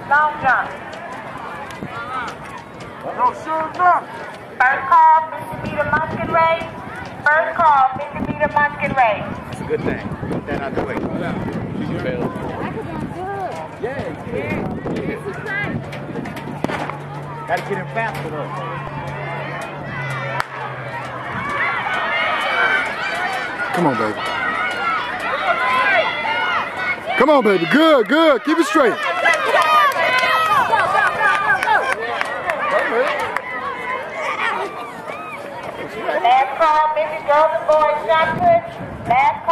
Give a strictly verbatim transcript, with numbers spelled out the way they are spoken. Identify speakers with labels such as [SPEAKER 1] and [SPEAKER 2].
[SPEAKER 1] Long jump.
[SPEAKER 2] No, sure enough.
[SPEAKER 1] First call, fifty meter musket race. First call, fifty meter musket race.
[SPEAKER 2] That's a good thing. Get that out the way. Yeah. Yeah, yeah. Gotta get him faster though.
[SPEAKER 3] Come on, baby. Come on, baby. Good, good. Keep it straight.
[SPEAKER 1] Last call, Missus Golden Boy shot put. Last call.